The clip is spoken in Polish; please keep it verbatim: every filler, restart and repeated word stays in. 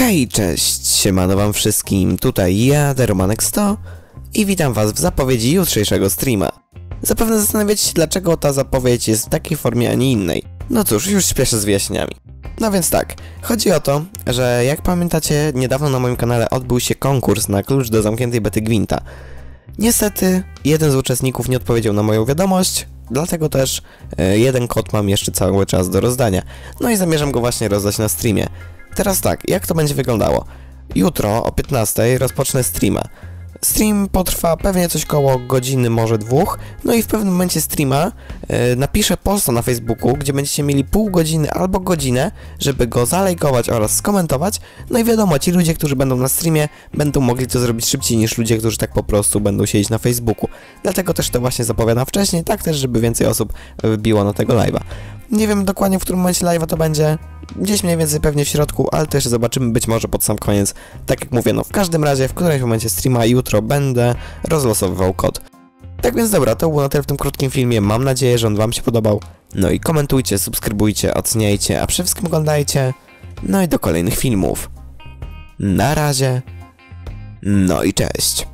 Hej, cześć, siemano wam wszystkim, tutaj ja, Deromanek sto i witam was w zapowiedzi jutrzejszego streama. Zapewne zastanawiacie się, dlaczego ta zapowiedź jest w takiej formie, a nie innej. No cóż, już śpieszę z wyjaśnieniami. No więc tak, chodzi o to, że jak pamiętacie, niedawno na moim kanale odbył się konkurs na klucz do zamkniętej bety Gwinta. Niestety, jeden z uczestników nie odpowiedział na moją wiadomość, dlatego też e, jeden kod mam jeszcze cały czas do rozdania. No i zamierzam go właśnie rozdać na streamie. Teraz tak, jak to będzie wyglądało? Jutro o piętnastej rozpocznę streama. Stream potrwa pewnie coś koło godziny, może dwóch, no i w pewnym momencie streama e, napiszę posta na Facebooku, gdzie będziecie mieli pół godziny albo godzinę, żeby go zalajkować oraz skomentować. No i wiadomo, ci ludzie, którzy będą na streamie, będą mogli to zrobić szybciej niż ludzie, którzy tak po prostu będą siedzieć na Facebooku. Dlatego też to właśnie zapowiadam wcześniej, tak też, żeby więcej osób wbiło na tego live'a. Nie wiem dokładnie, w którym momencie live'a to będzie, gdzieś mniej więcej pewnie w środku, ale też zobaczymy być może pod sam koniec. Tak jak mówię, no w każdym razie w którymś momencie streama jutro będę rozlosowywał kod. Tak więc dobra, to było na tyle w tym krótkim filmie, mam nadzieję, że on wam się podobał. No i komentujcie, subskrybujcie, oceniajcie, a przede wszystkim oglądajcie. No i do kolejnych filmów. Na razie. No i cześć.